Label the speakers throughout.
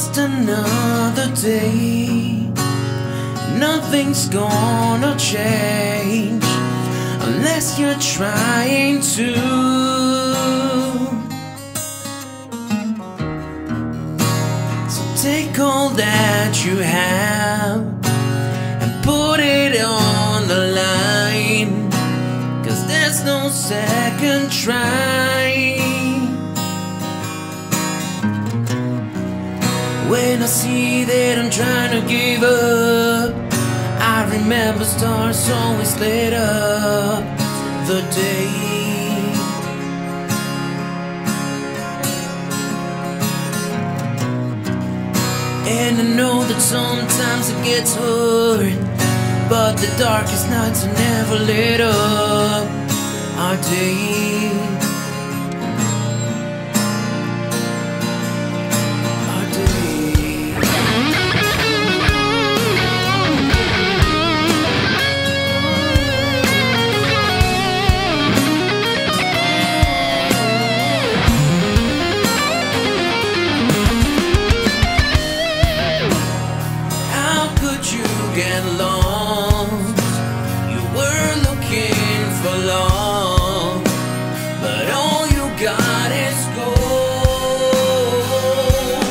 Speaker 1: just another day. Nothing's gonna change unless you're trying to. So take all that you have and put it on the line, 'cause there's no second try. When I see that I'm trying to give up, I remember stars always lit up the day. And I know that sometimes it gets hard, but the darkest nights are never lit up our day. Get lost, you were looking for love, but all you got is gold.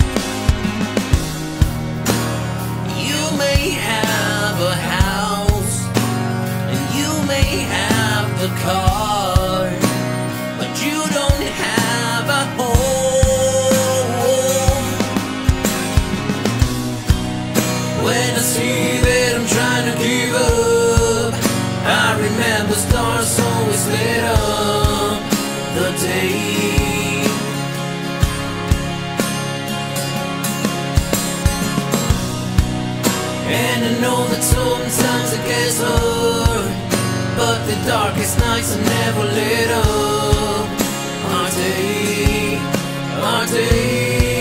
Speaker 1: You may have a house and you may have the car, but you don't have a home. When I see that I'm trying to give up, I remember stars always lit up the day. And I know that sometimes it gets hard, but the darkest nights are never lit up our day, our day.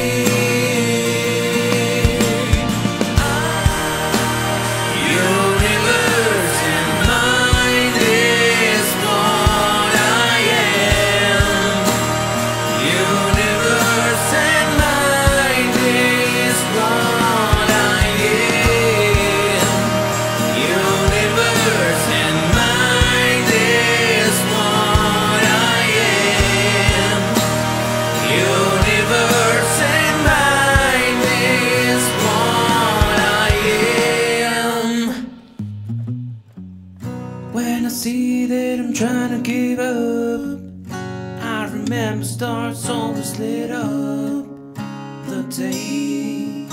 Speaker 1: When I see that I'm trying to give up, I remember stars always lit up the day.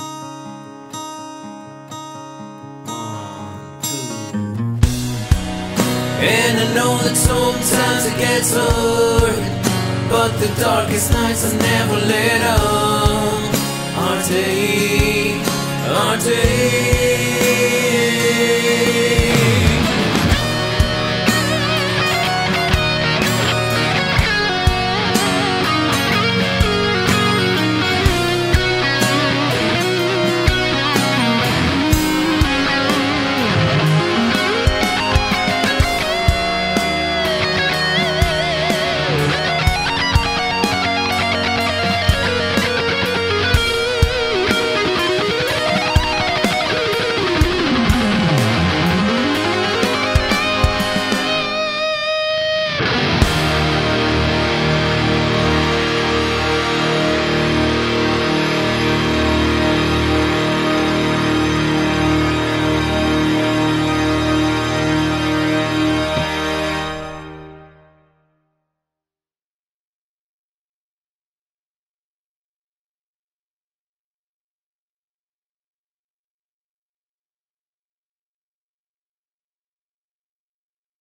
Speaker 1: 1, 2. And I know that sometimes it gets hard, but the darkest nights are never lit up our day, our day.